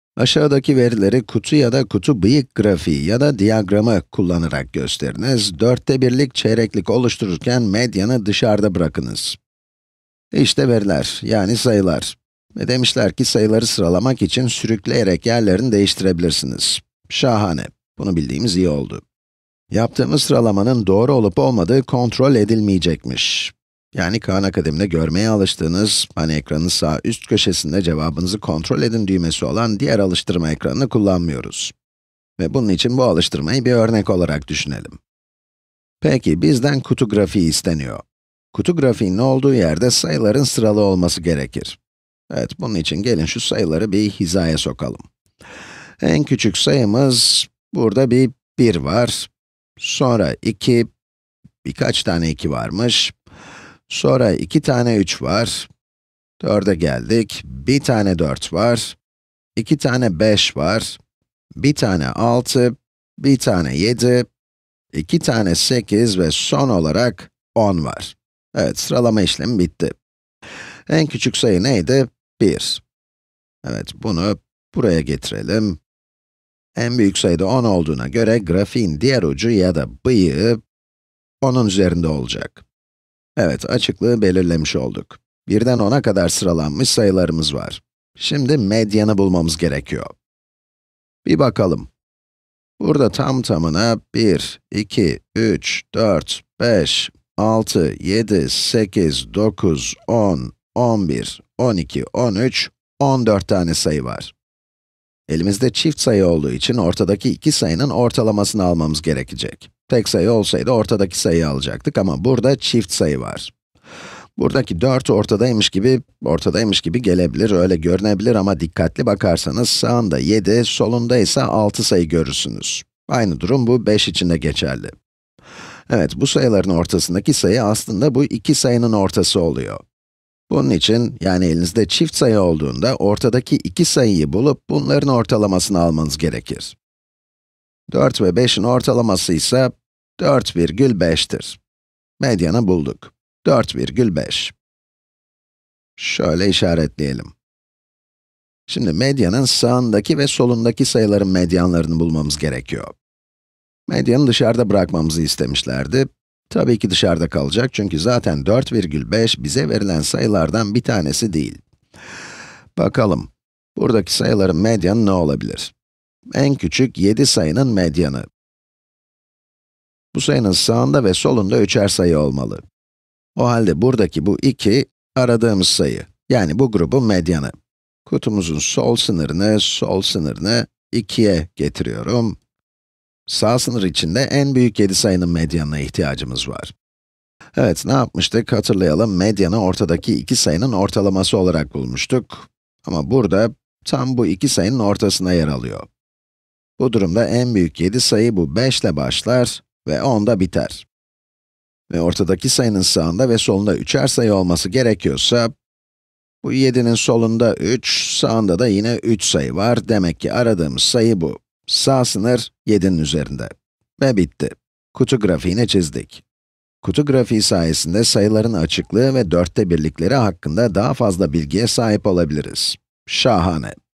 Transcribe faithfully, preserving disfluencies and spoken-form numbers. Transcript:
Aşağıdaki verileri kutu ya da kutu bıyık grafiği ya da diyagramı kullanarak gösteriniz. Dörtte birlik çeyreklik oluştururken medyanı dışarıda bırakınız. İşte veriler, yani sayılar. Ve demişler ki sayıları sıralamak için sürükleyerek yerlerini değiştirebilirsiniz. Şahane. Bunu bildiğimiz iyi oldu. Yaptığımız sıralamanın doğru olup olmadığı kontrol edilmeyecekmiş. Yani Khan Akademi'de görmeye alıştığınız, hani ekranın sağ üst köşesinde cevabınızı kontrol edin düğmesi olan diğer alıştırma ekranını kullanmıyoruz. Ve bunun için bu alıştırmayı bir örnek olarak düşünelim. Peki, bizden kutu grafiği isteniyor. Kutu grafiğinin olduğu yerde sayıların sıralı olması gerekir. Evet, bunun için gelin şu sayıları bir hizaya sokalım. En küçük sayımız, burada bir bir var. Sonra iki, birkaç tane iki varmış. Sonra iki tane üç var. dörde geldik. Bir tane dört var. iki tane beş var. Bir tane altı. Bir tane yedi. iki tane sekiz ve son olarak on var. Evet, sıralama işlemi bitti. En küçük sayı neydi? bir. Evet, bunu buraya getirelim. En büyük sayı da on olduğuna göre grafiğin diğer ucu ya da bıyığı onun üzerinde olacak. Evet, açıklığı belirlemiş olduk. birden ona kadar sıralanmış sayılarımız var. Şimdi medyanı bulmamız gerekiyor. Bir bakalım. Burada tam tamına bir, iki, üç, dört, beş, altı, yedi, sekiz, dokuz, on, on bir, on iki, on üç, on dört tane sayı var. Elimizde çift sayı olduğu için ortadaki iki sayının ortalamasını almamız gerekecek. Tek sayı olsaydı ortadaki sayıyı alacaktık ama burada çift sayı var. Buradaki dört ortadaymış gibi, ortadaymış gibi gelebilir, öyle görünebilir ama dikkatli bakarsanız sağında yedi, solunda ise altı sayı görürsünüz. Aynı durum bu beş için de geçerli. Evet, bu sayıların ortasındaki sayı aslında bu iki sayının ortası oluyor. Bunun için, yani elinizde çift sayı olduğunda, ortadaki iki sayıyı bulup bunların ortalamasını almanız gerekir. dört ve beşin ortalaması ise dört virgül beş'tir. Medyanı bulduk. dört virgül beş. Şöyle işaretleyelim. Şimdi medyanın sağındaki ve solundaki sayıların medyanlarını bulmamız gerekiyor. Medyanı dışarıda bırakmamızı istemişlerdi. Tabii ki dışarıda kalacak çünkü zaten dört virgül beş bize verilen sayılardan bir tanesi değil. Bakalım, buradaki sayıların medyanı ne olabilir? En küçük yedi sayının medyanı. Bu sayının sağında ve solunda üçer sayı olmalı. O halde buradaki bu iki, aradığımız sayı. Yani bu grubun medyanı. Kutumuzun sol sınırını, sol sınırını ikiye getiriyorum. Sağ sınır içinde en büyük yedi sayının medyanına ihtiyacımız var. Evet, ne yapmıştık? Hatırlayalım, medyanı ortadaki iki sayının ortalaması olarak bulmuştuk. Ama burada, tam bu iki sayının ortasına yer alıyor. Bu durumda en büyük yedi sayı bu beş ile başlar ve onda biter. Ve ortadaki sayının sağında ve solunda üçer sayı olması gerekiyorsa, bu yedi'nin solunda üç, sağında da yine üç sayı var. Demek ki aradığımız sayı bu. Sağ sınır yedi'nin üzerinde. Ve bitti. Kutu grafiğini çizdik. Kutu grafiği sayesinde sayıların açıklığı ve dörtte birlikleri hakkında daha fazla bilgiye sahip olabiliriz. Şahane.